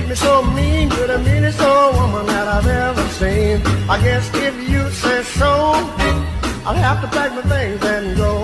me so mean, you're the meanest old woman that I've ever seen. I guess if you say so, I'll have to pack my things and go.